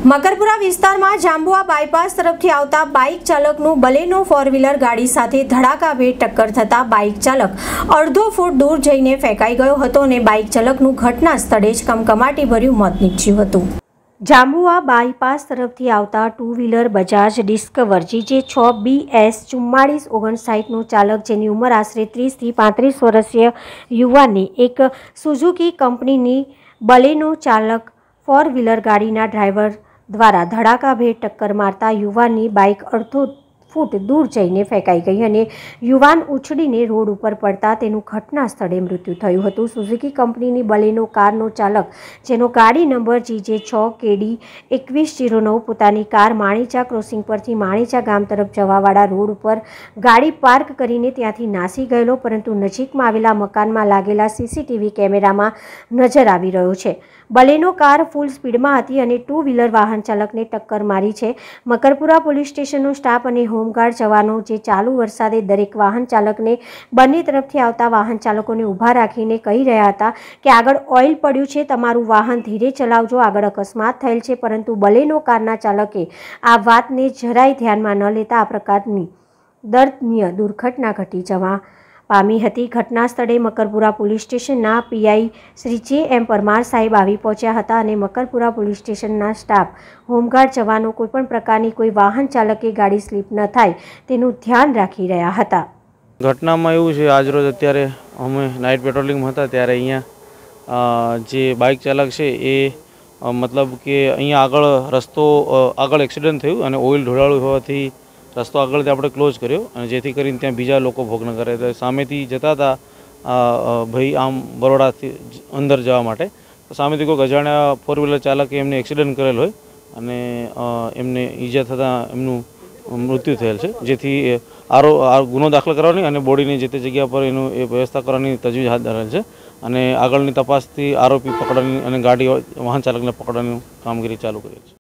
મકરપુરા વિસ્તારમાં જાંબુઆ બાયપાસ તરફથી આવતા બાઇક ચાલકનું બલેનો ફોર વ્હીલર ગાડી સાથે ધડાકાભેર ટક્કર થતા બાઇક ચાલક અડધો ફૂટ દૂર જઈને ફેંકાઈ ગયો હતો અને બાઇક ચાલકનું ઘટના સ્થળે જ કમકમાટીભર્યું મોત નીપજ્યું હતું। જાંબુઆ બાયપાસ તરફથી આવતા two wheeler Bajaj Discover GJ 6 BS 4459નો ચાલક, જેની ઉંમર આશરે 30 થી 35 વર્ષીય યુવાનની એક સુઝુકી કંપનીની બલેનો ચાલક ફોર વ્હીલર ગાડીના ડ્રાઈવર દ્વારા ધડાકાભેર ટક્કર મારતા યુવાનની બાઇક અડધો ફૂટ દૂર જઈને ફેંકાઈ ગઈ અને યુવાન ઉછળીને રોડ ઉપર પડતા તેનું ઘટના સ્થળે મૃત્યુ થયું હતું। સુઝુકી કંપનીની બલેનો કારનો ચાલક, જેનો ગાડી નંબર GJ 6 KD 2109 પોતાની કાર માણીચા ક્રોસિંગ પરથી માણીચા ગામ તરફ જવાવાળા રોડ ઉપર ગાડી પાર્ક કરીને ત્યાંથી નાસી ગયેલો, પરંતુ નજીકમાં આવેલા મકાનમાં લાગેલા CCTV કેમેરામાં નજર આવી રહ્યો છે। બલેનો કાર ફૂલ સ્પીડમાં હતી અને ટુ વ્હીલર વાહન ચાલકને ટક્કર મારી છે। મકરપુરા પોલીસ સ્ટેશનનો સ્ટાફ અને હોમગાર્ડ જવાનો જે ચાલુ વરસાદે દરેક વાહન ચાલકને બંને તરફથી આવતા વાહન ચાલકોને ઊભા રાખીને કહી રહ્યા હતા કે આગળ ઓઇલ પડ્યું છે, તમારું વાહન ધીરે ચલાવજો, આગળ અકસ્માત થયેલ છે, પરંતુ બલેનો કારના ચાલકે આ વાતને જરાય ધ્યાનમાં ન લેતા આ પ્રકારની દર્દનીય દુર્ઘટના ઘટી જવા પામી હતી। ઘટના સ્થળે મકરપુરા પોલીસ સ્ટેશનના PI શ્રી JM પરમાર સાહેબ આવી પહોંચ્યા હતા અને મકરપુરા પોલીસ સ્ટેશનના સ્ટાફ, હોમગાર્ડ જવાનો કોઈપણ પ્રકારની કોઈ વાહન ચાલકે ગાડી સ્લીપ ન થાય તેનું ધ્યાન રાખી રહ્યા હતા। ઘટનામાં એવું છે, આજરોજ અત્યારે અમે નાઇટ પેટ્રોલિંગમાં હતા ત્યારે અહીંયા જે બાઇક ચાલક છે એ મતલબ કે અહીંયા આગળ રસ્તો આગળ એક્સિડન્ટ થયું અને ઓઇલ ઢોળાયું હોવાથી રસ્તો આગળથી આપણે ક્લોઝ કર્યો અને જેથી કરીને ત્યાં બીજા લોકો ભોગ ન કરે। તો સામેથી જતા હતા ભાઈ આમ બરોડાથી અંદર જવા માટે, તો સામેથી કોઈ અજાણ્યા ફોર વ્હીલર ચાલકે એમને એક્સિડન્ટ કરેલ હોય અને એમને ઈજા થતાં એમનું મૃત્યુ થયેલ છે, જેથી ગુનો દાખલ કરવાની અને બોડીની જે તે જગ્યા પર એનું એ વ્યવસ્થા કરવાની તજવીજ હાથ ધરેલ છે અને આગળની તપાસથી આરોપી પકડવાની અને ગાડી વાહન ચાલકને પકડવાની કામગીરી ચાલુ કરી છે।